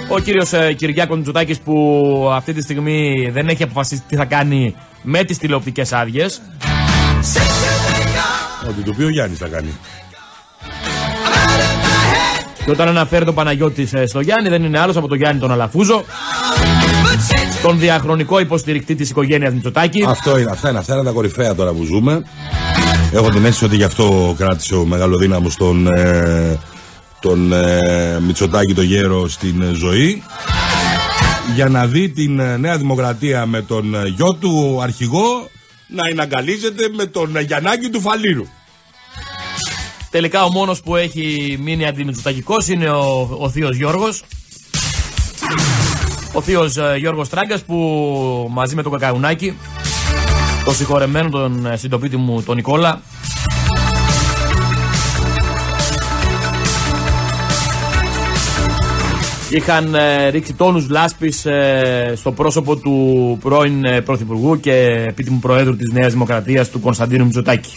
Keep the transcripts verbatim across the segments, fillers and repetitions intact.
Ο κύριος ε, Κυριάκος Μητσοτάκης που αυτή τη στιγμή δεν έχει αποφασίσει τι θα κάνει με τις τηλεοπτικές άδειες. Ότι το πει ο Γιάννης θα κάνει. Και όταν αναφέρει τον Παναγιώτη στο Γιάννη, δεν είναι άλλος από τον Γιάννη τον Αλαφούζο, τον διαχρονικό υποστηρικτή της οικογένειας Μητσοτάκη. Αυτό είναι, αυτά είναι, αυτά είναι τα κορυφαία τώρα που ζούμε. Έχω την αίσθηση ότι γι' αυτό κράτησε ο μεγαλοδύναμος τον, ε, τον ε, Μητσοτάκη το γέρο στην ζωή. Για να δει την ε, Νέα Δημοκρατία με τον ε, γιο του αρχηγό να εναγκαλίζεται με τον ε, Γιαννάκη του Φαλήρου. Τελικά ο μόνος που έχει μείνει αντιμητσοτακικός είναι ο, ο θείος Γιώργος. Ο θείος ε, Γιώργος Τράγκας που μαζί με τον Κακαουνάκη, τον συγχωρεμένο τον ε, συντοπίτη μου τον Νικόλα, είχαν ε, ρίξει τόνους λάσπης ε, στο πρόσωπο του πρώην ε, Πρωθυπουργού και επίτιμου Προέδρου της Νέας Δημοκρατίας του Κωνσταντίνου Μητσοτάκη.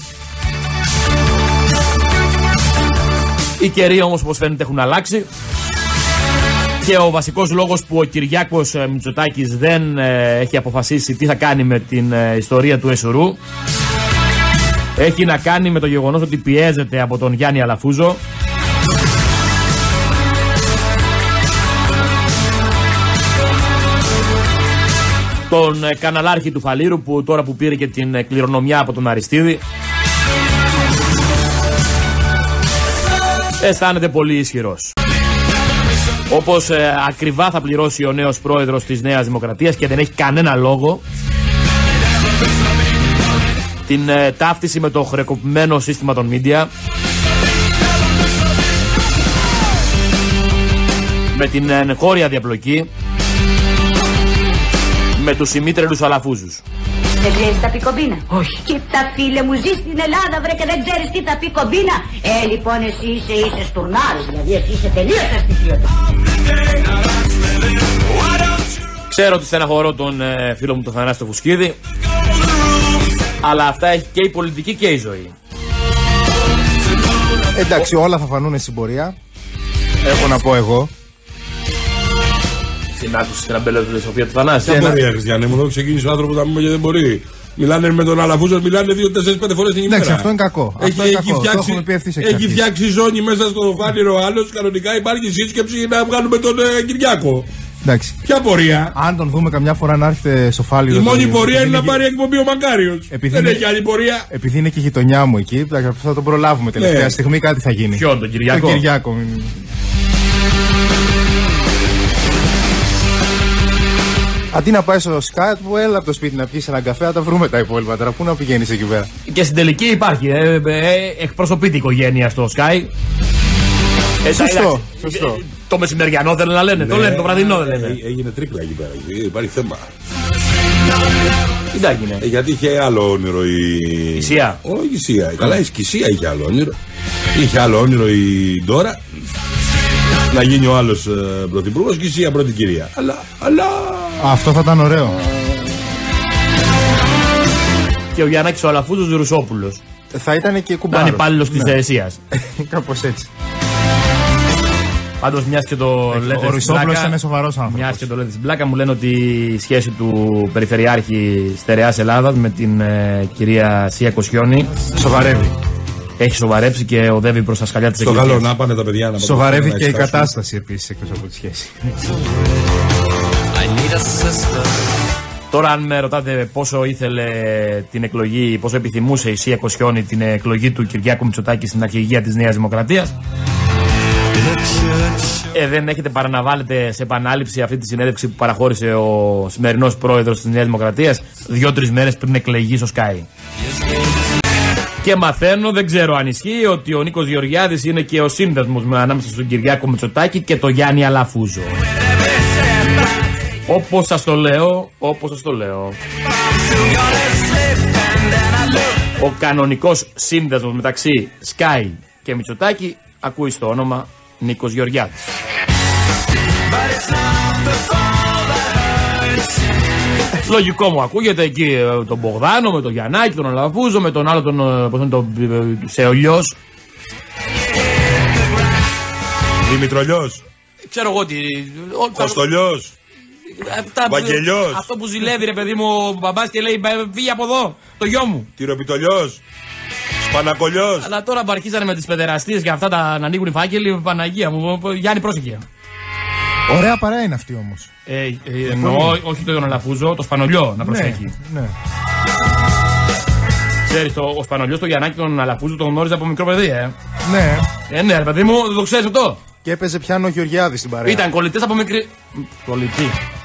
Οι καιροί όμως όπως φαίνεται έχουν αλλάξει και ο βασικός λόγος που ο Κυριάκος Μητσοτάκης δεν ε, έχει αποφασίσει τι θα κάνει με την ε, ιστορία του Εσουρού έχει να κάνει με το γεγονός ότι πιέζεται από τον Γιάννη Αλαφούζο, τον ε, καναλάρχη του Φαλήρου, που τώρα που πήρε και την ε, κληρονομιά από τον Αριστίδη αισθάνεται πολύ ισχυρός. Όπως ε, ακριβά θα πληρώσει ο νέος πρόεδρος της Νέας Δημοκρατίας και δεν έχει κανένα λόγο την ε, ταύτιση με το χρεοκοπημένο σύστημα των media, με την εγχώρια διαπλοκή, με τους ημίτρελους Αλαφούζους. Δεν ξέρεις τι θα πει κομπίνα? Όχι. Κοίτα φίλε μου, ζεις στην Ελλάδα βρε και δεν ξέρεις τι θα πει κομπίνα. Ε, λοιπόν εσύ είσαι, είσαι στουρνάρης, δηλαδή εσύ είσαι τελείως αστοιχείωτος. Ξέρω ότι στεναχωρώ τον ε, φίλο μου τον Θανάση το Φουσκίδη, αλλά αυτά έχει και η πολιτική και η ζωή. Εντάξει, όλα θα φανούν στην πορεία. Έχω να πω εγώ. Την άκουση στην αμπελοφιλοσοφία του Θανάση. Δεν μπορεί, Χριστιανέ μου, εδώ ξεκίνησε ο άνθρωπος να πούμε και δεν μπορεί. Μιλάνε με τον Αλαφούζο, μιλάνε δύο, τέσσερις, πέντε φορές την ημέρα. Εντάξει, αυτό είναι κακό. Έχει, αυτό είναι έχει, κακό. φτιάξει, το πει έχει φτιάξει ζώνη μέσα στο Φάληρο ο άλλος. Κανονικά υπάρχει σύσκεψη να βγάλουμε τον ε, Κυριάκο. Εντάξει. Ποια πορεία? Αν τον δούμε καμιά φορά να έρχεται στο Φάληρο. Η μόνη πορεία είναι να πάρει εκπομπή ο Μακάριος. Δεν είναι, έχει άλλη πορεία. Επειδή είναι και η γειτονιά μου εκεί, θα τον προλάβουμε τελευταία ναι. στιγμή, κάτι θα γίνει. Ποιον, τον Κυριάκο? Τον Κυριάκο. Αντί να πάει στο Skype, που έλα από το σπίτι να πιεις έναν καφέ, θα τα βρούμε τα υπόλοιπα τώρα. Πού να πηγαίνεις εκεί πέρα? Και στην τελική υπάρχει. Ε, ε, εκπροσωπείται η οικογένεια στο Sky. Ε, σωστό, σωστό. Το μεσημεριανό δεν να λένε, ναι, το λένε, το βραδινό δεν λένε. Έ, έγινε τρίπλα εκεί πέρα. Υπάρχει θέμα. Τι τα έγινε? Ε, γιατί είχε άλλο όνειρο η. Η Σία. Όχι η Σία. Καλά, η Σκυσία είχε άλλο όνειρο. Είχε άλλο όνειρο η Ντόρα. Να γίνει ο άλλος ε, πρωθυπουργός και η Σία πρώτη κυρία. Αλλά, αλλά. Αυτό θα ήταν ωραίο. Και ο Γιαννάκης ο Αλαφούζος Ρουσόπουλος. Θα ήταν και κουμπάρος. Να είναι υπάλληλος της ναι. Εσίας. Κάπως έτσι. Πάντως μιας και το λέτε ο Ρουσόπουλος ήταν σοβαρός άνθρωπος. Μιας και το λέτε στην πλάκα, μου λένε ότι η σχέση του Περιφερειάρχη Στερεάς Ελλάδας με την ε, κυρία Σία Κοσιόνη σοβαρεύει. Έχει σοβαρέψει και οδεύει προς τα σκαλιά της εκκλησίας. Στο καλό να πάνε τα παιδιά να σοβαρεύει και η κατάσταση επίσης εκτός από τη σχέση. Τώρα αν με ρωτάτε πόσο ήθελε την εκλογή, πόσο επιθυμούσε η Σία Κοσιόνη την εκλογή του Κυριάκου Μητσοτάκη στην αρχηγία της Νέας Δημοκρατίας, ε, δεν έχετε παρά να βάλετε σε επανάληψη αυτή τη συνέντευξη που παραχώρησε ο σημερινός πρόεδρος της Νέας Δημοκρατίας δύο-τρεις μέρες πριν εκλεγεί στο Sky. Και μαθαίνω, δεν ξέρω αν ισχύει, ότι ο Νίκος Γεωργιάδης είναι και ο σύνδεσμος ανάμεσα στον Κυριάκο Μητσοτάκη και τον Γιάννη Αλαφούζο. Όπως σας το λέω, όπως σας το λέω. Ο κανονικός σύνδεσμος μεταξύ Sky και Μητσοτάκη ακούει στο όνομα Νίκος Γεωργιάδης. Λογικό μου ακούγεται εκεί τον Μπογδάνο, με τον Γιαννάκη, τον Αλαφούζο, με τον άλλο τον, τον, τον Σεολιός. Δημητρολιός. Ξέρω εγώ τι. Κοστολιός. Βαγγελιός. Αυτό που ζηλεύει ρε παιδί μου ο μπαμπάς και λέει φύγε από εδώ, το γιο μου. Τυροπιτολιός. Σπανακολιός. Αλλά τώρα που αρχίσανε με τις παιδεραστίες και αυτά τα, να ανοίγουν οι φάκελοι, Παναγία μου, Γιάννη πρόσεχε. Ωραία παρέα είναι αυτή όμως. Ε, ε, εννοώ, όχι το Αλαφούζο, το Σπανολιό να προσέχει. Ναι, ναι. Ξέρεις, το, ο Σπανολιός το Γιαννάκη τον Αλαφούζο τον γνώριζε από μικρό παιδί, ε. Ναι. Ε, ναι, ρε παιδί μου, δεν το ξέρεις αυτό. Και έπαιζε πιάνο ο Γεωργιάδης στην παρέα. Ήταν κολλητές από μικρή. Κολλητή.